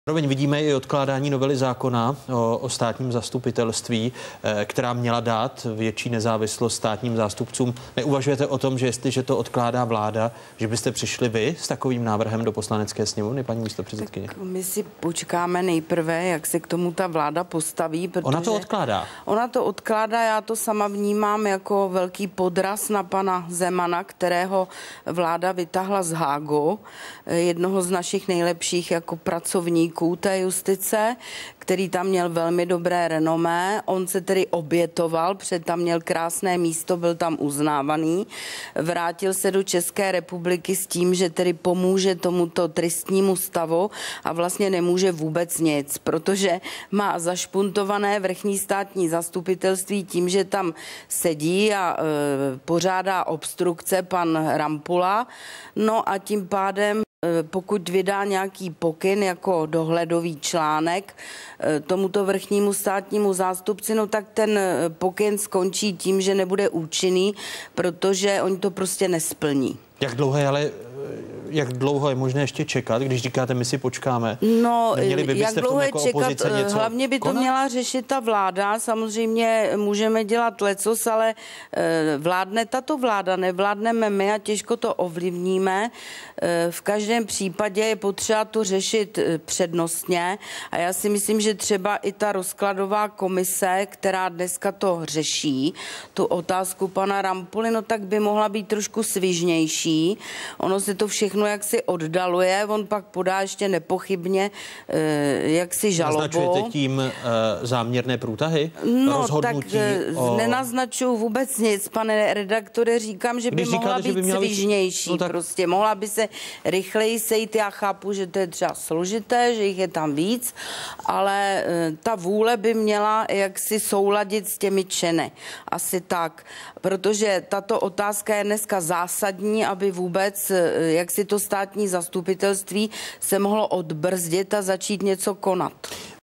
Zároveň vidíme i odkládání novely zákona o státním zastupitelství, která měla dát větší nezávislost státním zástupcům. Neuvažujete o tom, že jestliže to odkládá vláda, že byste přišli vy s takovým návrhem do Poslanecké sněmovny, paní místopředsedkyně? My si počkáme nejprve, jak se k tomu ta vláda postaví. Ona to odkládá. Ona to odkládá, já to sama vnímám jako velký podraz na pana Zemana, kterého vláda vytáhla z Hágu, jednoho z našich nejlepších jako pracovníků té justice, který tam měl velmi dobré renomé. On se tedy obětoval, protože tam měl krásné místo, byl tam uznávaný. Vrátil se do České republiky s tím, že tedy pomůže tomuto tristnímu stavu a vlastně nemůže vůbec nic, protože má zašpuntované vrchní státní zastupitelství tím, že tam sedí a pořádá obstrukce pan Rampula. No a tím pádem pokud vydá nějaký pokyn jako dohledový článek tomuto vrchnímu státnímu zástupci, no tak ten pokyn skončí tím, že nebude účinný, protože oni to prostě nesplní. Jak dlouho je možné ještě čekat, když říkáte, my si počkáme? No, jak dlouho je čekat, hlavně by to konat? Měla řešit ta vláda, samozřejmě můžeme dělat lecos, ale vládne tato vláda, nevládneme my a těžko to ovlivníme. V každém případě je potřeba to řešit přednostně a já si myslím, že třeba i ta rozkladová komise, která dneska to řeší, tu otázku pana Rampuly, no tak by mohla být trošku svižnější. Ono se to všechno jaksi oddaluje, on pak podá ještě nepochybně jaksi žalobu. Naznačujete tím záměrné průtahy? No tak nenaznačuju vůbec nic, pane redaktore, říkám, že by mohla být svižnější, no tak prostě mohla by se rychleji sejít, já chápu, že to je třeba složité, že jich je tam víc, ale ta vůle by měla jaksi souladit s těmi činy. Asi tak, protože tato otázka je dneska zásadní, aby vůbec jak si to státní zastupitelství se mohlo odbrzdit a začít něco konat.